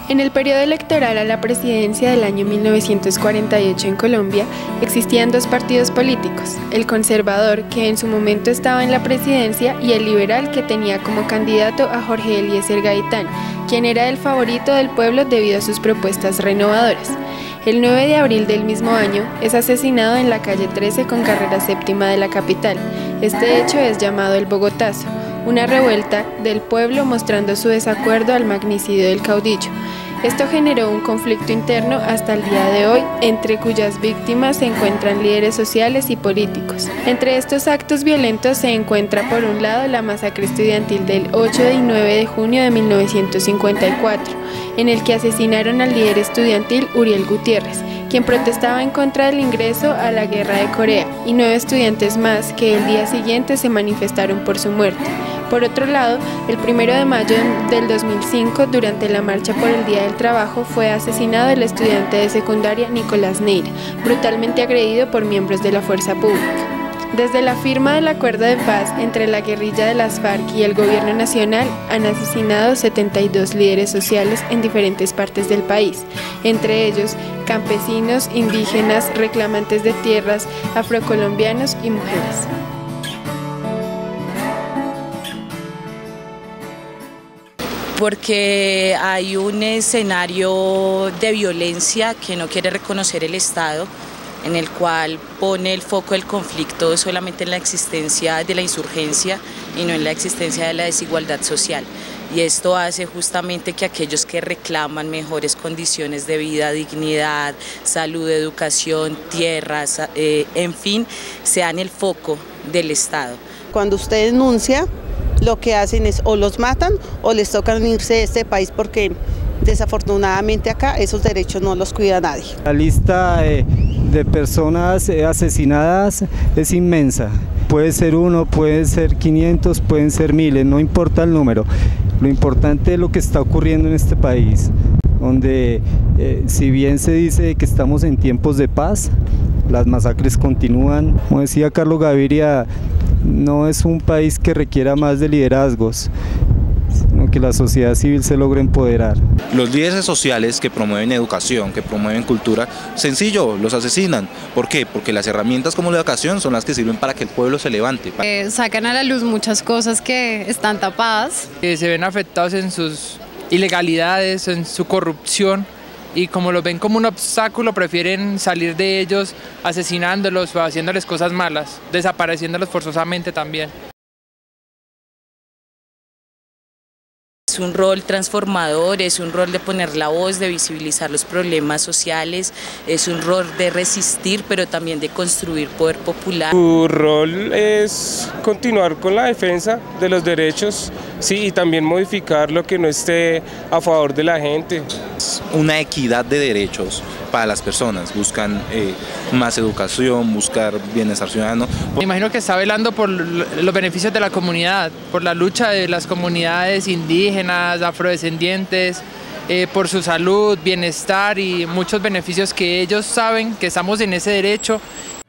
En el periodo electoral a la presidencia del año 1948 en Colombia, existían dos partidos políticos, el conservador, que en su momento estaba en la presidencia, y el liberal, que tenía como candidato a Jorge Eliezer Gaitán, quien era el favorito del pueblo debido a sus propuestas renovadoras. El 9 de abril del mismo año es asesinado en la calle 13 con carrera séptima de la capital. Este hecho es llamado el Bogotazo, una revuelta del pueblo mostrando su desacuerdo al magnicidio del caudillo. Esto generó un conflicto interno hasta el día de hoy, entre cuyas víctimas se encuentran líderes sociales y políticos. Entre estos actos violentos se encuentra por un lado la masacre estudiantil del 8 y 9 de junio de 1954, en el que asesinaron al líder estudiantil Uriel Gutiérrez, quien protestaba en contra del ingreso a la Guerra de Corea, y 9 estudiantes más que el día siguiente se manifestaron por su muerte. Por otro lado, el 1 de mayo del 2005, durante la marcha por el Día del Trabajo, fue asesinado el estudiante de secundaria Nicolás Neira, brutalmente agredido por miembros de la fuerza pública. Desde la firma del acuerdo de paz entre la guerrilla de las FARC y el gobierno nacional, han asesinado 72 líderes sociales en diferentes partes del país, entre ellos campesinos, indígenas, reclamantes de tierras, afrocolombianos y mujeres. Porque hay un escenario de violencia que no quiere reconocer el Estado, en el cual pone el foco del conflicto solamente en la existencia de la insurgencia y no en la existencia de la desigualdad social. Y esto hace justamente que aquellos que reclaman mejores condiciones de vida, dignidad, salud, educación, tierras, en fin, sean el foco del Estado. Cuando usted denuncia, lo que hacen es o los matan o les toca irse de este país, porque desafortunadamente acá esos derechos no los cuida nadie. La lista de personas asesinadas es inmensa. Puede ser 1, pueden ser 500, pueden ser miles, no importa el número. Lo importante es lo que está ocurriendo en este país, donde si bien se dice que estamos en tiempos de paz, las masacres continúan. Como decía Carlos Gaviria, no es un país que requiera más de liderazgos, sino que la sociedad civil se logre empoderar. Los líderes sociales que promueven educación, que promueven cultura, sencillo, los asesinan. ¿Por qué? Porque las herramientas como la educación son las que sirven para que el pueblo se levante. Sacan a la luz muchas cosas que están tapadas. Se ven afectados en sus ilegalidades, en su corrupción, y como lo ven como un obstáculo, prefieren salir de ellos asesinándolos o haciéndoles cosas malas, desapareciéndolos forzosamente también. Es un rol transformador, es un rol de poner la voz, de visibilizar los problemas sociales, es un rol de resistir, pero también de construir poder popular. Su rol es continuar con la defensa de los derechos, sí, y también modificar lo que no esté a favor de la gente. Una equidad de derechos para las personas, buscan más educación, buscar bienestar ciudadano. Me imagino que está velando por los beneficios de la comunidad, por la lucha de las comunidades indígenas, afrodescendientes, por su salud, bienestar y muchos beneficios que ellos saben que estamos en ese derecho